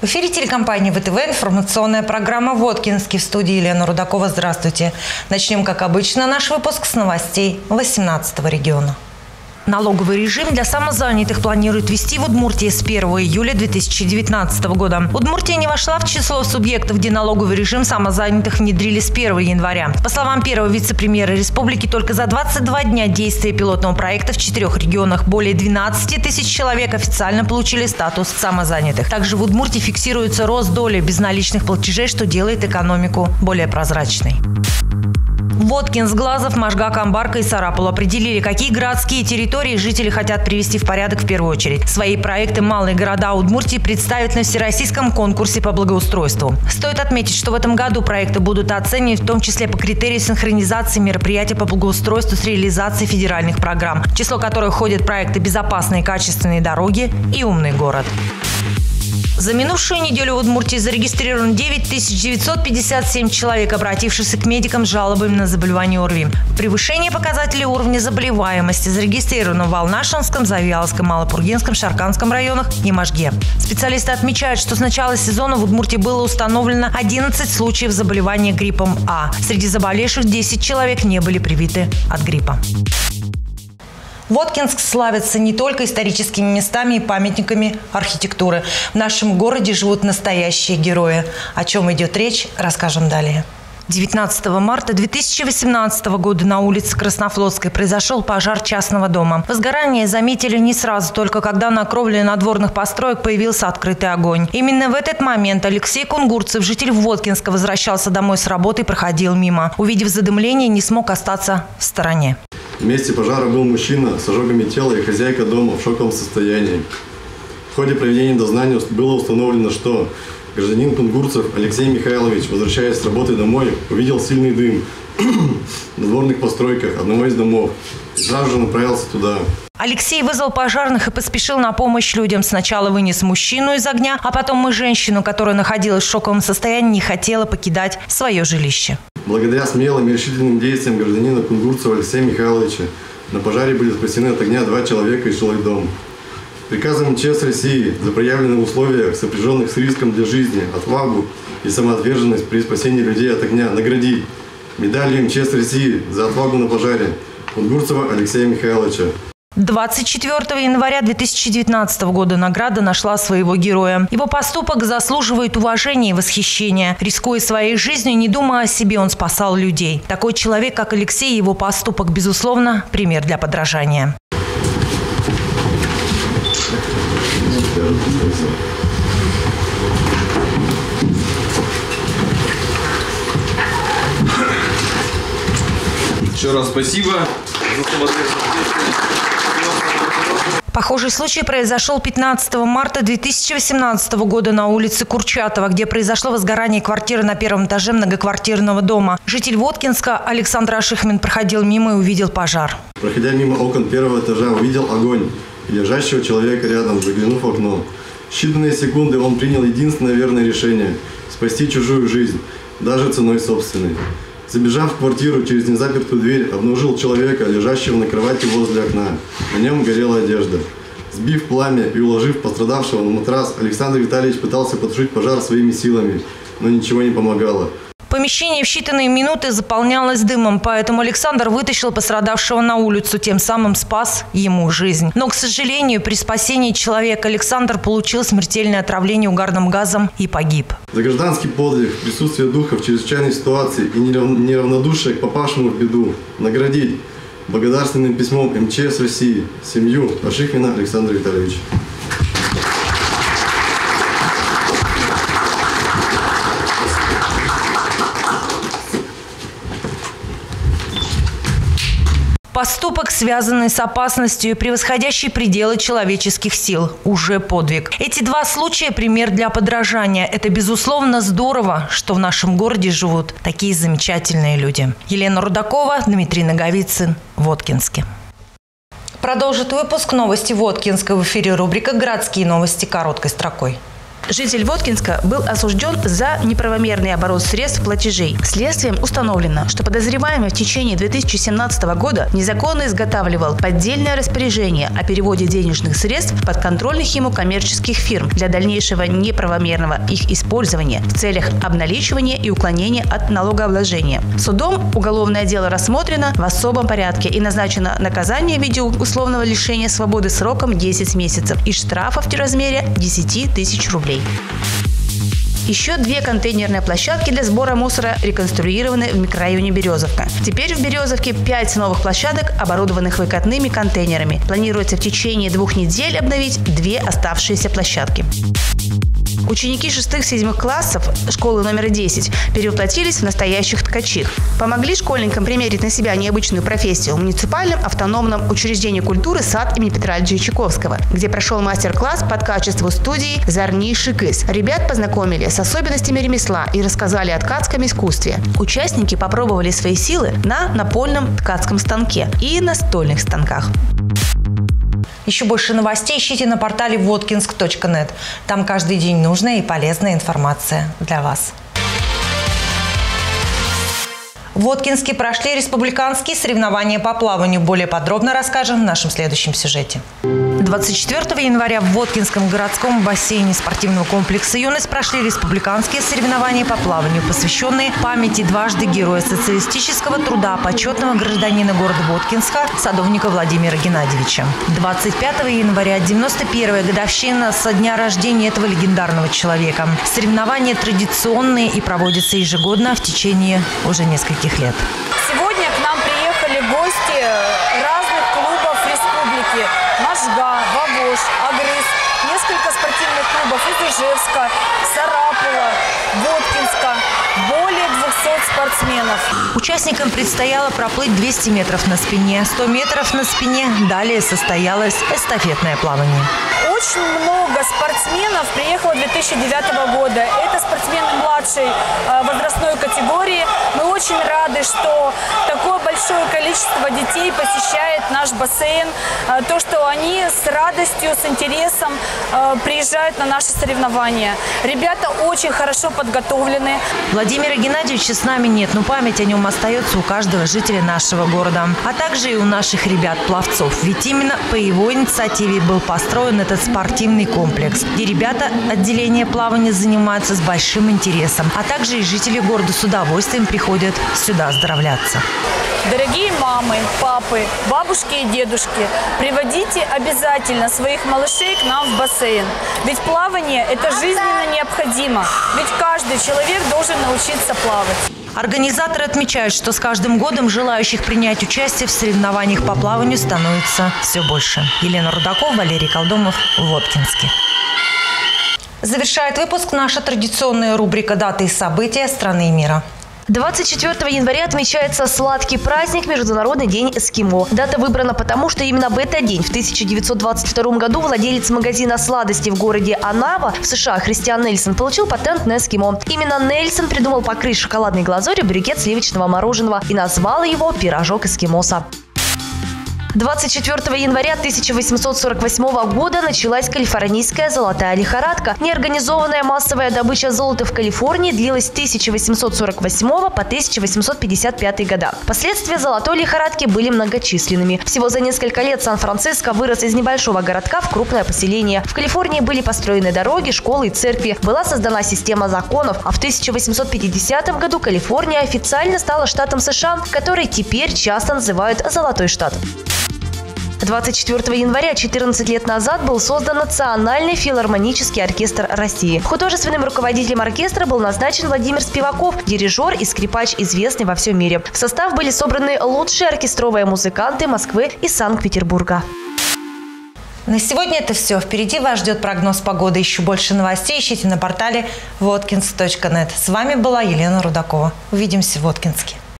В эфире телекомпании ВТВ информационная программа «Воткинский». В студии Елена Рудакова. Здравствуйте. Начнем, как обычно, наш выпуск с новостей 18-го региона. Налоговый режим для самозанятых планируют ввести в Удмуртии с 1 июля 2019 года. Удмуртия не вошла в число субъектов, где налоговый режим самозанятых внедрили с 1 января. По словам первого вице-премьера республики, только за 22 дня действия пилотного проекта в 4 регионах более 12 тысяч человек официально получили статус самозанятых. Также в Удмуртии фиксируется рост доли безналичных платежей, что делает экономику более прозрачной. Воткинск, Глазов, Можга, Камбарка и Сарапул определили, какие городские территории жители хотят привести в порядок в первую очередь. Свои проекты «Малые города Удмуртии» представят на всероссийском конкурсе по благоустройству. Стоит отметить, что в этом году проекты будут оценивать в том числе по критерию синхронизации мероприятий по благоустройству с реализацией федеральных программ, в число которых входят проекты «Безопасные и качественные дороги» и «Умный город». За минувшую неделю в Удмуртии зарегистрировано 9957 человек, обратившихся к медикам с жалобами на заболевание ОРВИ. Превышение показателей уровня заболеваемости зарегистрировано в Алнашинском, Завьяловском, Малопургинском, Шарканском районах и Можге. Специалисты отмечают, что с начала сезона в Удмуртии было установлено 11 случаев заболевания гриппом А. Среди заболевших 10 человек не были привиты от гриппа. Воткинск славится не только историческими местами и памятниками архитектуры. В нашем городе живут настоящие герои. О чем идет речь, расскажем далее. 19 марта 2018 года на улице Краснофлотской произошел пожар частного дома. Возгорание заметили не сразу, только когда на кровле надворных построек появился открытый огонь. Именно в этот момент Алексей Кунгурцев, житель Воткинска, возвращался домой с работы и проходил мимо. Увидев задымление, не смог остаться в стороне. В месте пожара был мужчина с ожогами тела и хозяйка дома в шоковом состоянии. В ходе проведения дознания было установлено, что гражданин Кунгурцев Алексей Михайлович, возвращаясь с работы домой, увидел сильный дым в надворных постройках одного из домов и сразу же направился туда. Алексей вызвал пожарных и поспешил на помощь людям. Сначала вынес мужчину из огня, а потом и женщину, которая находилась в шоковом состоянии, не хотела покидать свое жилище. Благодаря смелым и решительным действиям гражданина Кунгурцева Алексея Михайловича на пожаре были спасены от огня 2 человека и жилой дом. Приказом МЧС России за проявленные условия, сопряженных с риском для жизни, отвагу и самоотверженность при спасении людей от огня, наградить медалью МЧС России за отвагу на пожаре Кунгурцева Алексея Михайловича. 24 января 2019 года награда нашла своего героя. Его поступок заслуживает уважения и восхищения. Рискуя своей жизнью, не думая о себе, он спасал людей. Такой человек, как Алексей, его поступок, безусловно, пример для подражания. Еще раз спасибо за самоотверженность. Похожий случай произошел 15 марта 2018 года на улице Курчатова, где произошло возгорание квартиры на первом этаже многоквартирного дома. Житель Воткинска Александр Ашихмин проходил мимо и увидел пожар. Проходя мимо окон первого этажа, увидел огонь и лежащего человека рядом, заглянув в окно. В считанные секунды он принял единственное верное решение – спасти чужую жизнь, даже ценой собственной. Забежав в квартиру через незапертую дверь, обнаружил человека, лежащего на кровати возле окна. На нем горела одежда. Сбив пламя и уложив пострадавшего на матрас, Александр Витальевич пытался потушить пожар своими силами, но ничего не помогало. Помещение в считанные минуты заполнялось дымом, поэтому Александр вытащил пострадавшего на улицу, тем самым спас ему жизнь. Но, к сожалению, при спасении человека Александр получил смертельное отравление угарным газом и погиб. За гражданский подвиг, присутствие духа в чрезвычайной ситуации и неравнодушие к попавшему в беду наградить благодарственным письмом МЧС России семью Ашихмина Александра Витальевича. Поступок, связанный с опасностью и превосходящий пределы человеческих сил. Уже подвиг. Эти 2 случая – пример для подражания. Это, безусловно, здорово, что в нашем городе живут такие замечательные люди. Елена Рудакова, Дмитрий Наговицын, Воткинске. Продолжит выпуск новости Воткинска. В эфире рубрика «Городские новости» короткой строкой. Житель Воткинска был осужден за неправомерный оборот средств платежей. Следствием установлено, что подозреваемый в течение 2017 года незаконно изготавливал поддельное распоряжение о переводе денежных средств подконтрольных ему коммерческих фирм для дальнейшего неправомерного их использования в целях обналичивания и уклонения от налогообложения. Судом уголовное дело рассмотрено в особом порядке и назначено наказание в виде условного лишения свободы сроком 10 месяцев и штрафов в размере 10 тысяч рублей. Еще 2 контейнерные площадки для сбора мусора реконструированы в микрорайоне Березовка. Теперь в Березовке 5 новых площадок, оборудованных выкатными контейнерами. Планируется в течение 2 недель обновить 2 оставшиеся площадки. Ученики 6-7 классов школы номер 10 перевоплотились в настоящих ткачих. Помогли школьникам примерить на себя необычную профессию в муниципальном автономном учреждении культуры «Сад имени Петра Ильича Чайковского», где прошел мастер-класс по ткачеству студии «Зарни Шикыс». Ребят познакомили с особенностями ремесла и рассказали о ткацком искусстве. Участники попробовали свои силы на напольном ткацком станке и настольных станках. Еще больше новостей ищите на портале воткинск.нет. Там каждый день нужная и полезная информация для вас. В Воткинске прошли республиканские соревнования по плаванию. Более подробно расскажем в нашем следующем сюжете. 24 января в Воткинском городском бассейне спортивного комплекса «Юность» прошли республиканские соревнования по плаванию, посвященные памяти дважды Героя социалистического труда, почетного гражданина города Воткинска, садовника Владимира Геннадьевича. 25 января 91-я годовщина со дня рождения этого легендарного человека. Соревнования традиционные и проводятся ежегодно в течение уже нескольких лет. Сегодня к нам приехали гости разных клубов республики. Можга, Вовож, Агрыз, несколько спортивных клубов из Ижевска, Сарапула, Воткинска. Более 200 спортсменов. Участникам предстояло проплыть 200 метров на спине, 100 метров на спине. Далее состоялось эстафетное плавание. Очень много спортсменов приехало 2009 года. Это спортсмены младшей возрастной категории. Мы очень рады, что такое большое количество детей посещает наш бассейн. То, что они с радостью, с интересом приезжают на наши соревнования. Ребята очень хорошо подготовлены. Владимира Геннадьевича с нами нет, но память о нем остается у каждого жителя нашего города, а также и у наших ребят-пловцов. Ведь именно по его инициативе был построен этот спортивный комплекс, где ребята отделения плавания занимаются с большим интересом, а также и жители города с удовольствием приходят сюда оздоровляться. Дорогие мамы, папы, бабушки и дедушки, приводите обязательно своих малышей к нам в бассейн. Ведь плавание – это жизненно необходимо. Ведь каждый человек должен научиться плавать. Организаторы отмечают, что с каждым годом желающих принять участие в соревнованиях по плаванию становится все больше. Елена Рудакова, Валерий Колдомов, Воткинске. Завершает выпуск наша традиционная рубрика «Даты и события страны и мира». 24 января отмечается сладкий праздник – Международный день эскимо. Дата выбрана потому, что именно в этот день, в 1922 году, владелец магазина сладостей в городе Анава в США Христиан Нельсон получил патент на эскимо. Именно Нельсон придумал покрыть шоколадной глазурью брикет сливочного мороженого и назвал его «пирожок эскимоса». 24 января 1848 года началась калифорнийская золотая лихорадка. Неорганизованная массовая добыча золота в Калифорнии длилась с 1848 по 1855 года. Последствия золотой лихорадки были многочисленными. Всего за несколько лет Сан-Франциско вырос из небольшого городка в крупное поселение. В Калифорнии были построены дороги, школы и церкви. Была создана система законов. А в 1850 году Калифорния официально стала штатом США, который теперь часто называют «Золотой штат». 24 января 14 лет назад был создан Национальный филармонический оркестр России. Художественным руководителем оркестра был назначен Владимир Спиваков, дирижер и скрипач, известный во всем мире. В состав были собраны лучшие оркестровые музыканты Москвы и Санкт-Петербурга. На сегодня это все. Впереди вас ждет прогноз погоды. Еще больше новостей ищите на портале воткинск.нет. С вами была Елена Рудакова. Увидимся в Воткинске.